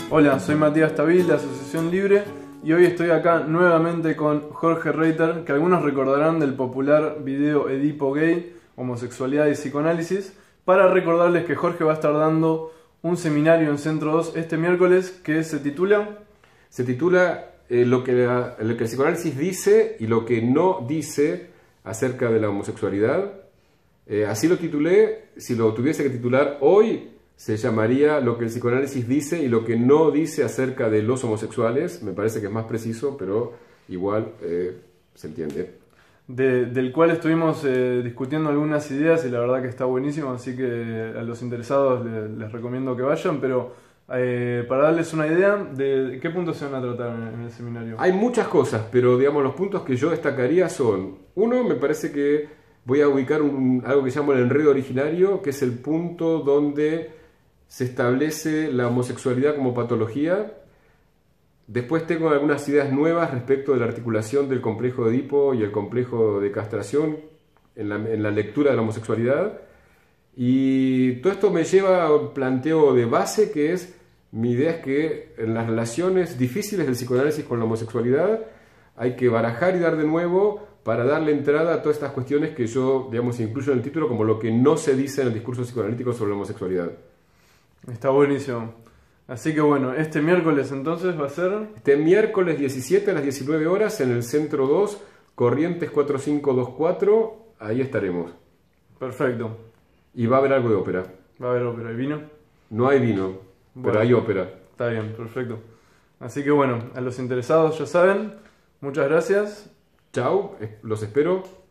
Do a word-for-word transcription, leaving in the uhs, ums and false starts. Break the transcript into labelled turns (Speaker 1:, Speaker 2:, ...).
Speaker 1: Hola, soy Matías Tabil de Asociación Libre y hoy estoy acá nuevamente con Jorge Reiter, que algunos recordarán del popular video Edipo Gay, homosexualidad y psicoanálisis, para recordarles que Jorge va a estar dando un seminario en Centro dos este miércoles que se titula...
Speaker 2: Se titula eh, lo, que la, lo que el psicoanálisis dice y lo que no dice acerca de la homosexualidad. Eh, así lo titulé. Si lo tuviese que titular hoy, se llamaría lo que el psicoanálisis dice y lo que no dice acerca de los homosexuales. Me parece que es más preciso, pero igual eh, se entiende.
Speaker 1: De, del cual estuvimos eh, discutiendo algunas ideas y la verdad que está buenísimo, así que a los interesados les, les recomiendo que vayan, pero eh, para darles una idea de qué puntos se van a tratar en, en el seminario.
Speaker 2: Hay muchas cosas, pero digamos los puntos que yo destacaría son: uno, me parece que voy a ubicar un, algo que llamo el enredo originario, que es el punto donde se establece la homosexualidad como patología. Después tengo algunas ideas nuevas respecto de la articulación del complejo de Edipo y el complejo de castración en la, en la lectura de la homosexualidad. Y todo esto me lleva a un planteo de base, que es, mi idea es que en las relaciones difíciles del psicoanálisis con la homosexualidad hay que barajar y dar de nuevo para darle entrada a todas estas cuestiones que yo, digamos, incluyo en el título como lo que no se dice en el discurso psicoanalítico sobre la homosexualidad.
Speaker 1: Está buenísimo. Así que bueno, este miércoles entonces va a ser...
Speaker 2: Este miércoles diecisiete a las diecinueve horas en el Centro dos, Corrientes cuatro cinco dos cuatro, ahí estaremos.
Speaker 1: Perfecto.
Speaker 2: Y va a haber algo de ópera.
Speaker 1: ¿Va a haber ópera y vino?
Speaker 2: No hay vino,
Speaker 1: Bueno,
Speaker 2: pero hay ópera.
Speaker 1: Está bien, perfecto. Así que bueno, a los interesados ya saben, muchas gracias.
Speaker 2: Chao, los espero.